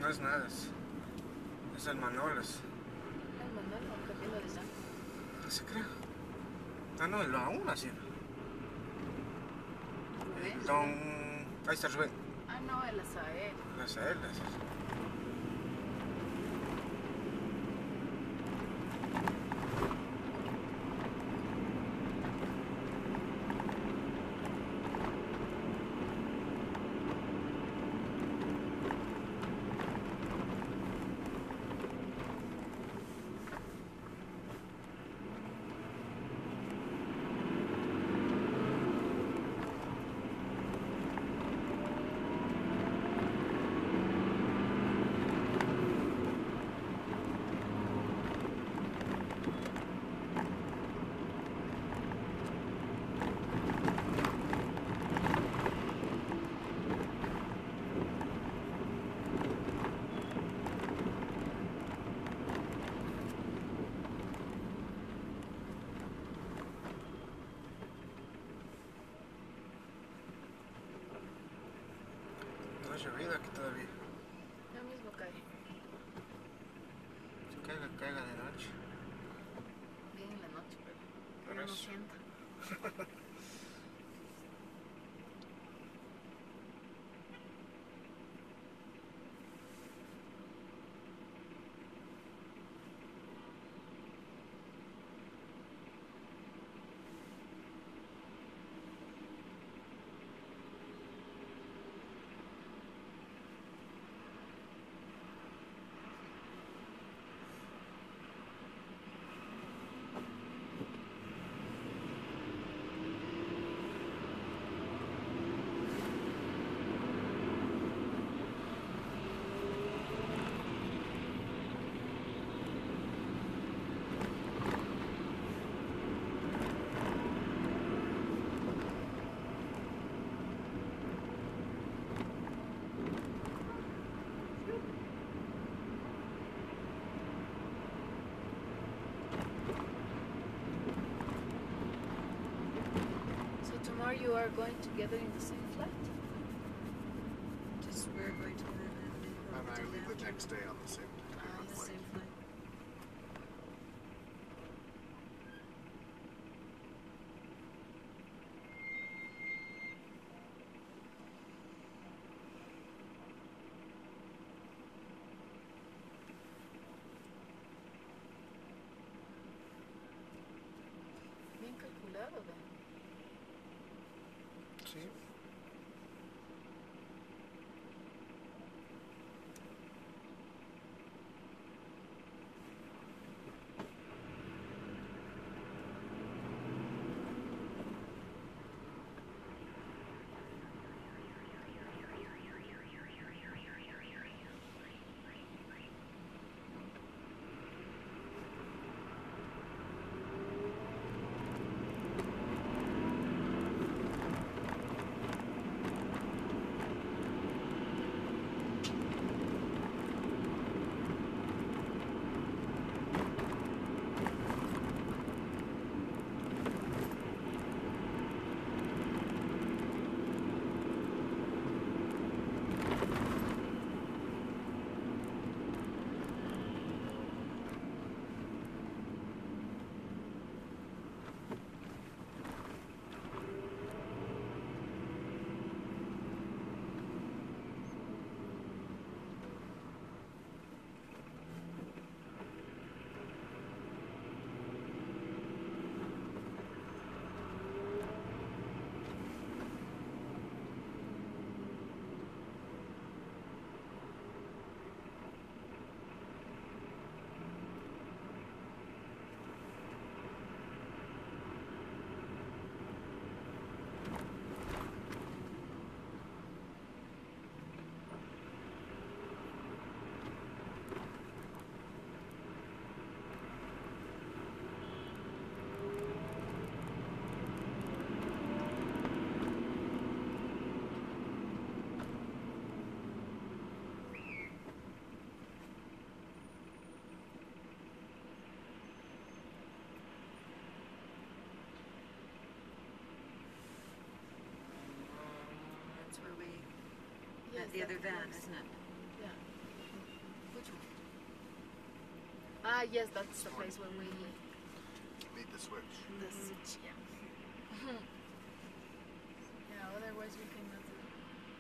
No es nada, es el Manolos. El Manolo, camino de San. ¿No se cree? Ah, no, el aún así. Rubén. El don... Ahí está Rubén. Ah, no, el Azael. Las a él, las a él. No ha llovido aquí todavía. Ya mismo cae. Se caiga, caiga de noche. Bien en la noche, pero Por uno no eso. sienta. So tomorrow you are going together in the same flight? Just we're going to and then And I leave the next day on the same on the flight. same flight. Bien calculado, ¿ve? Sí. That's where we Yes, had the other that's van, close. isn't it? Yeah. Ah, yes, that's the place when we Need the switch. the switch. Yeah. Yeah. Otherwise, we cannot do it.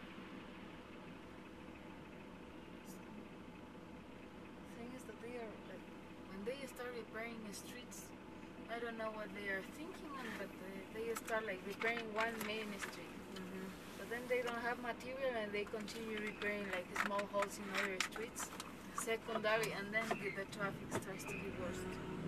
Thing is that they are like when they start repairing the streets. I don't know what they are thinking, but they start like repairing one main street. But then they don't have material and they continue repairing like small holes in other streets, secondary, and then the traffic starts to be worse.